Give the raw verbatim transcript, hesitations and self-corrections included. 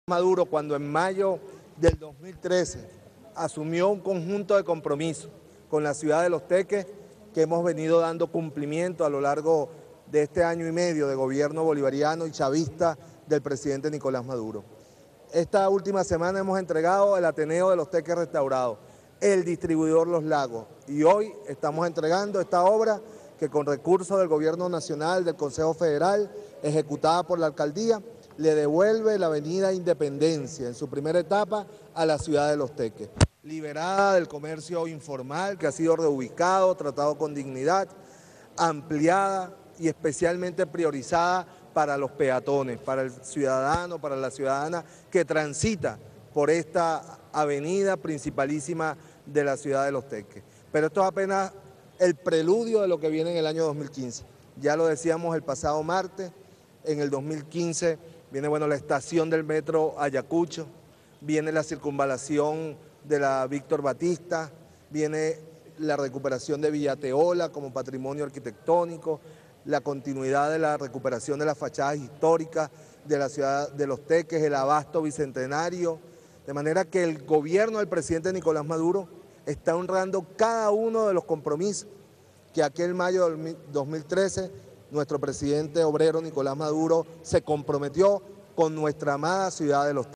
Maduro, cuando en mayo del dos mil trece asumió un conjunto de compromisos con la ciudad de Los Teques, que hemos venido dando cumplimiento a lo largo de este año y medio de gobierno bolivariano y chavista del presidente Nicolás Maduro. Esta última semana hemos entregado el Ateneo de Los Teques restaurado, el distribuidor Los Lagos, y hoy estamos entregando esta obra que con recursos del gobierno nacional, del Consejo Federal, ejecutada por la alcaldía, le devuelve la avenida Independencia en su primera etapa a la ciudad de Los Teques, liberada del comercio informal que ha sido reubicado, tratado con dignidad, ampliada y especialmente priorizada para los peatones, para el ciudadano, para la ciudadana que transita por esta avenida principalísima de la ciudad de Los Teques. Pero esto es apenas el preludio de lo que viene en el año dos mil quince. Ya lo decíamos el pasado martes, en el dos mil quince viene bueno, la estación del metro Ayacucho, viene la circunvalación de la Víctor Batista, viene la recuperación de Villateola como patrimonio arquitectónico, la continuidad de la recuperación de las fachadas históricas de la ciudad de Los Teques, el abasto bicentenario, de manera que el gobierno del presidente Nicolás Maduro está honrando cada uno de los compromisos que aquel mayo del dos mil trece nuestro presidente obrero Nicolás Maduro se comprometió con nuestra amada ciudad de Los Teques.